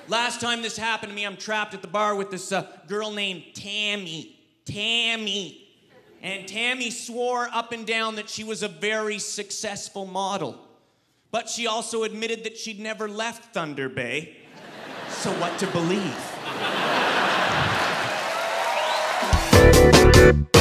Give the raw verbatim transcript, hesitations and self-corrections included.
Last time this happened to me, I'm trapped at the bar with this uh, girl named Tammy. Tammy. And Tammy swore up and down that she was a very successful model. But she also admitted that she'd never left Thunder Bay. So what to believe?